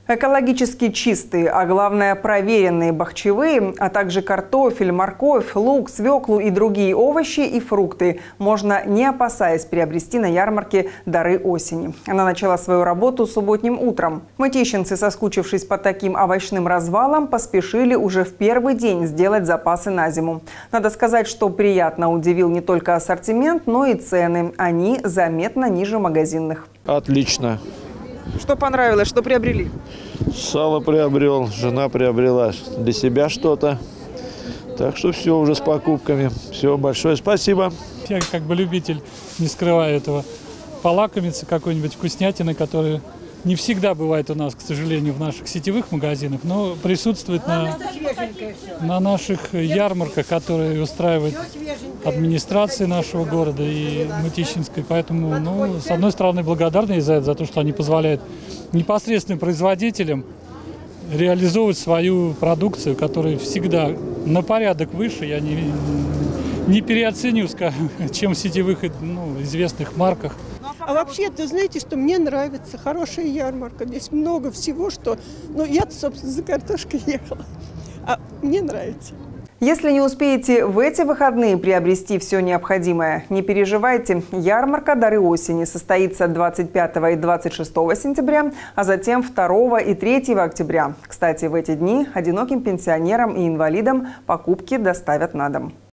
Экологически чистые, а главное проверенные бахчевые, а также картофель, морковь, лук, свеклу и другие овощи и фрукты можно, не опасаясь, приобрести на ярмарке «Дары осени». Она начала свою работу субботним утром. Мытищинцы, соскучившись по таким овощным развалам, поспешили уже в первый день сделать запасы на зиму. Надо сказать, что приятно удивил не только ассортимент, но и цены. Они заметно ниже магазинных. Отлично. Что понравилось, что приобрели? Сало приобрел, жена приобрела для себя что-то. Так что все уже с покупками. Все, большое спасибо. Я как бы любитель, не скрываю этого, полакомиться какой-нибудь вкуснятиной, которая не всегда бывает у нас, к сожалению, в наших сетевых магазинах, но присутствует на наших ярмарках, которые устраивает администрация нашего города и Мытищинской. Поэтому, с одной стороны, благодарны за то, что они позволяют непосредственным производителям реализовывать свою продукцию, которая всегда на порядок выше, я не переоцениваю, чем в сетевых известных марках. А вообще, ты знаете, что мне нравится хорошая ярмарка. Здесь много всего, что... я-то, собственно, за картошкой ехала. А мне нравится. Если не успеете в эти выходные приобрести все необходимое, не переживайте. Ярмарка «Дары осени» состоится 25 и 26 сентября, а затем 2 и 3 октября. Кстати, в эти дни одиноким пенсионерам и инвалидам покупки доставят на дом.